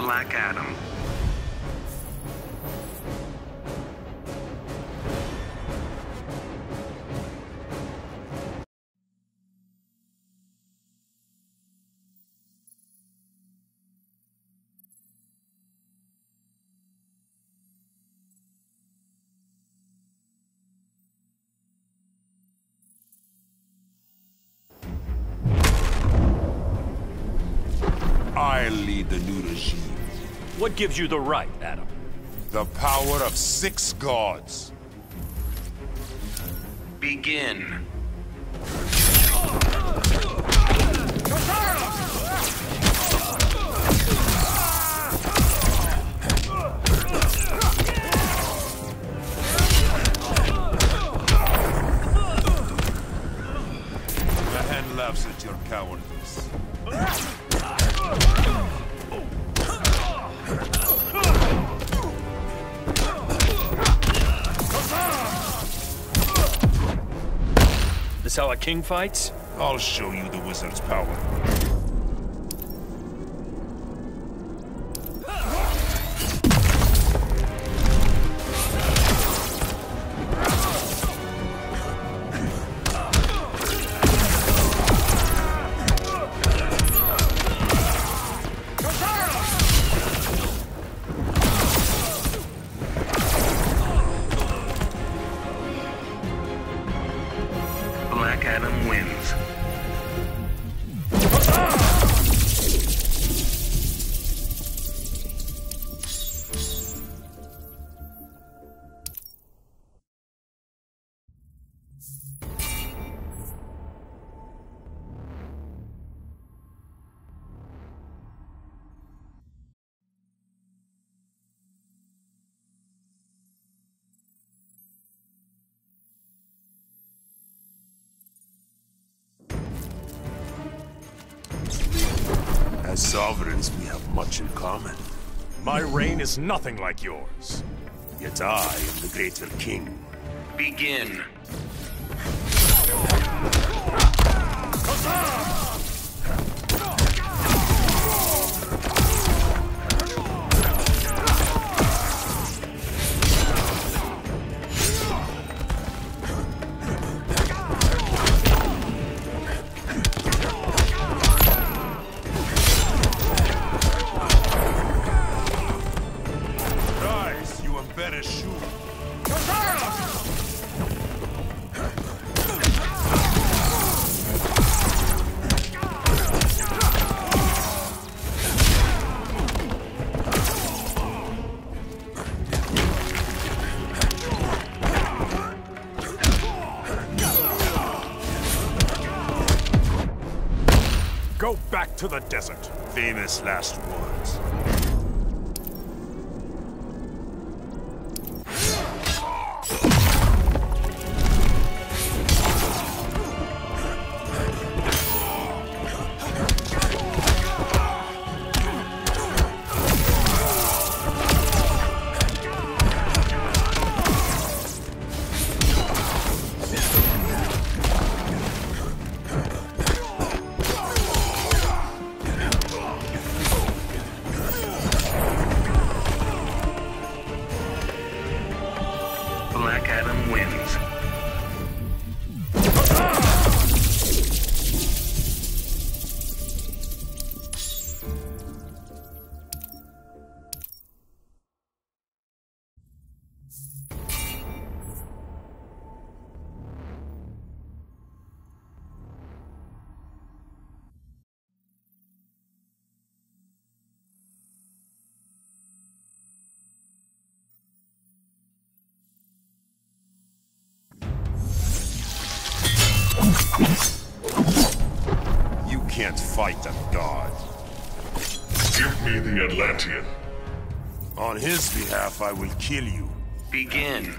Black Adam. I lead the new regime. What gives you the right, Adam? The power of 6 gods. Begin. The hand laughs at your cowardice. This how a king fights? I'll show you the wizard's power. Black Adam wins. As sovereigns, we have much in common. My reign is nothing like yours. Yet I am the greater king. Begin. Rise, you embarrassed shoe. Go back to the desert. Famous last words. Black Adam wins. You can't fight a god. Give me the Atlantean. On his behalf, I will kill you. Begin.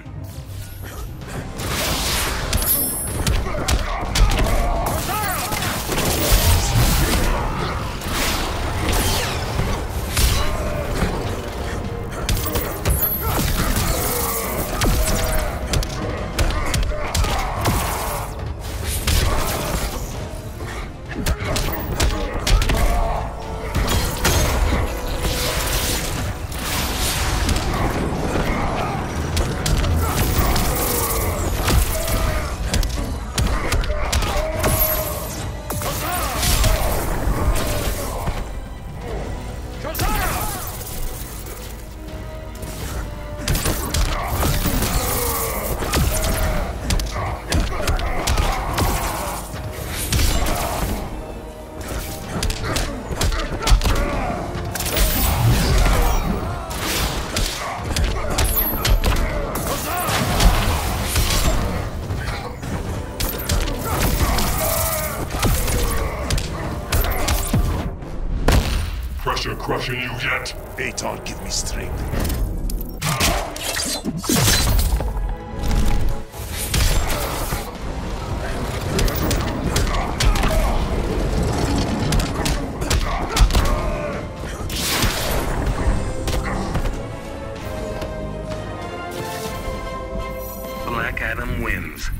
crushing you yet? Aton, give me strength. Black Adam wins.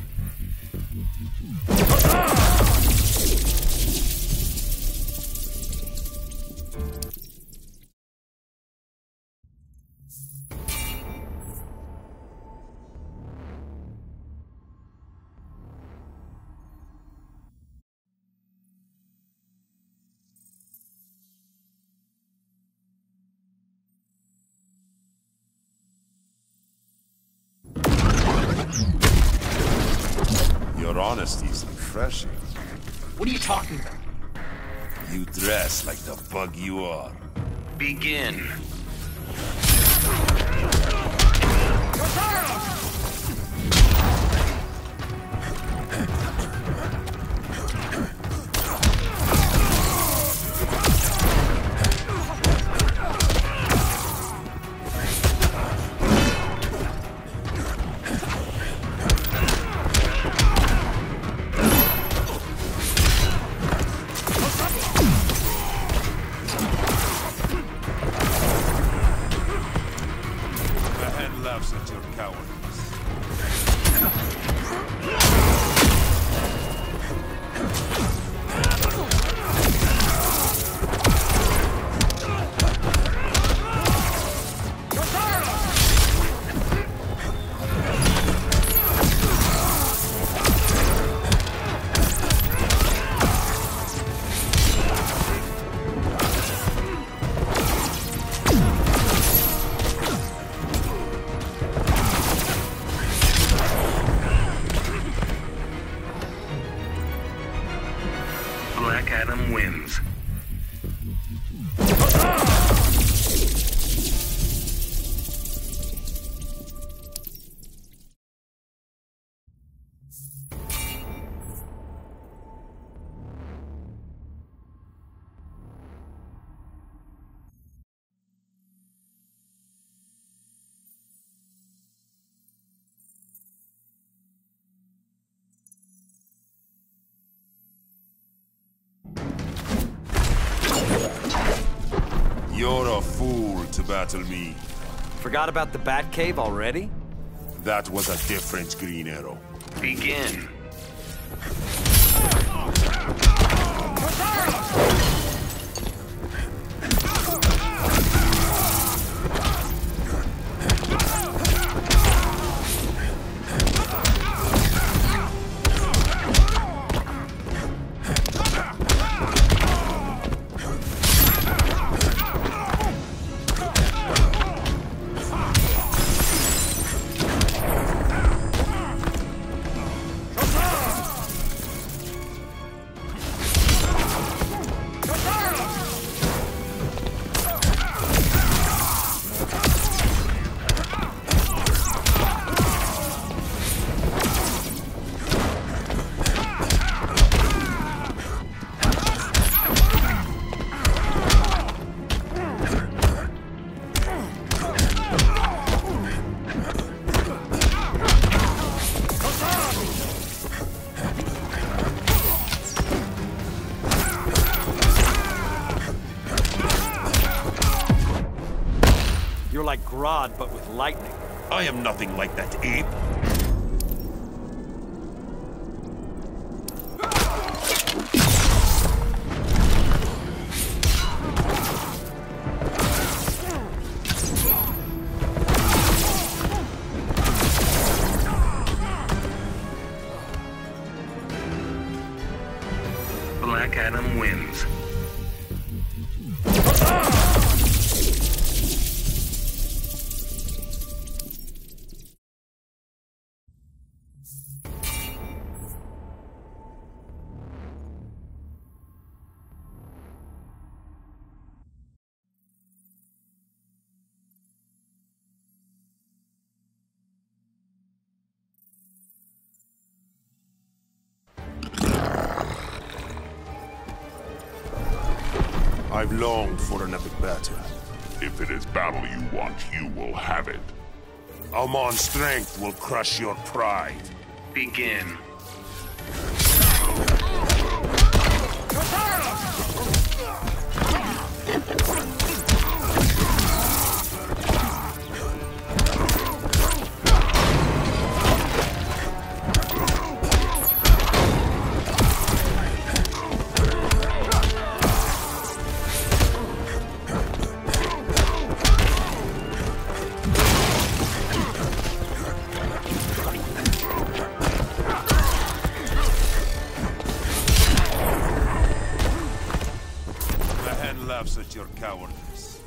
Your honesty is refreshing. What are you talking about? You dress like the bug you are. Begin. The head laughs at your cowardice. Black Adam wins. You're a fool to battle me. Forgot about the Batcave already? That was a different Green Arrow. Begin. You're like Grodd, but with lightning. I am nothing like that ape. Black Adam wins. I've longed for an epic battle. If it is battle you want, you will have it. Almon's strength will crush your pride. Begin. Laughs at your cowardice.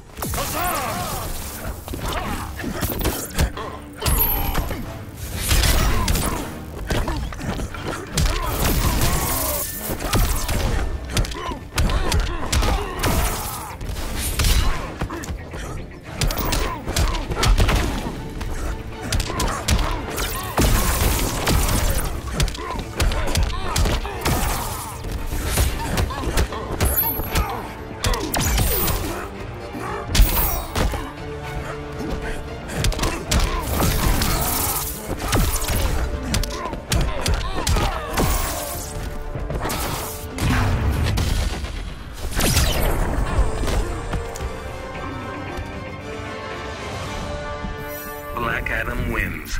Black Adam wins.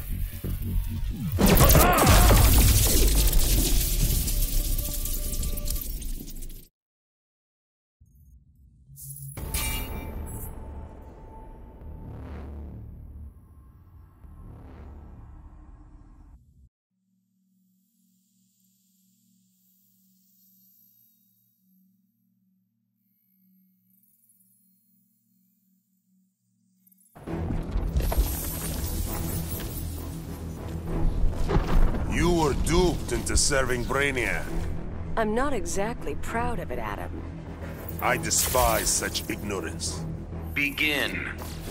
You were duped into serving Brainiac. I'm not exactly proud of it, Adam. I despise such ignorance. Begin.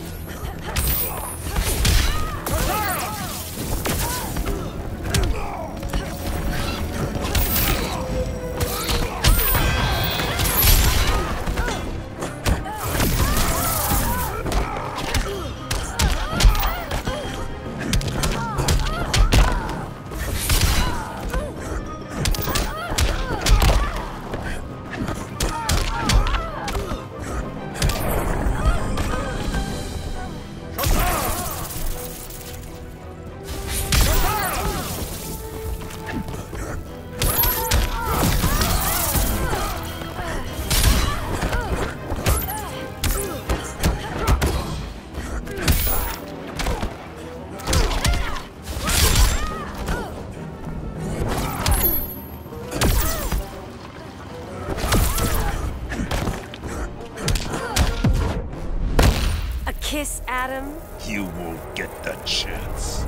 Kiss, Adam? You won't get that chance.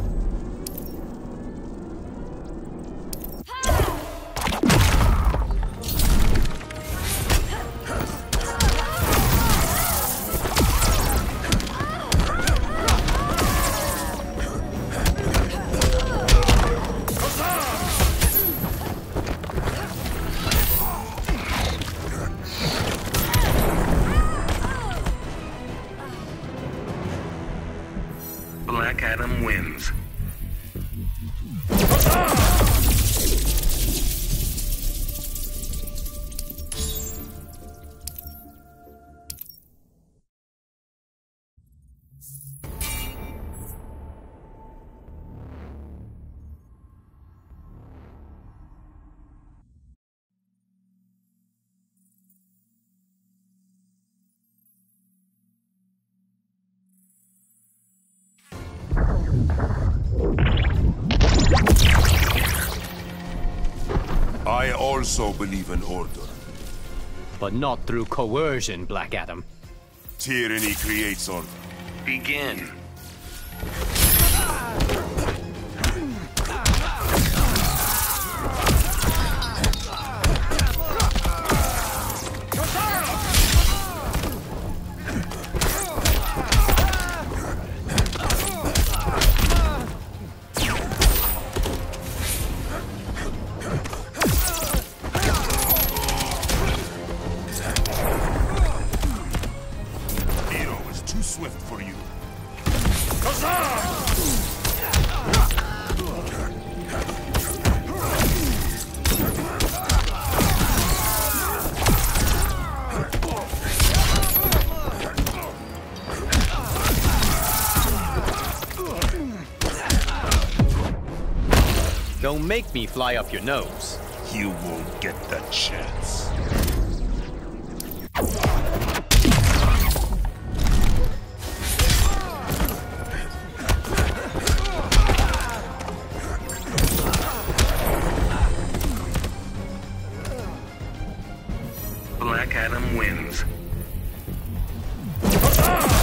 Black Adam wins. I also believe in order. But not through coercion, Black Adam. Tyranny creates order. Begin. Don't make me fly up your nose. You won't get that chance. Black Adam wins.